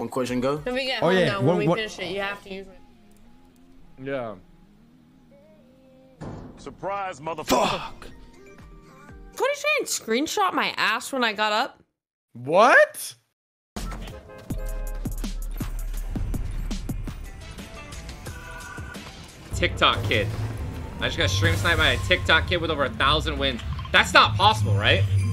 One question go. When we get home, yeah. though, when we finish it, you have to use it. Yeah. Surprise, motherfucker. Fuck. What are you trying to screenshot my ass when I got up? What? TikTok kid. I just got stream sniped by a TikTok kid with over 1,000 wins. That's not possible, right?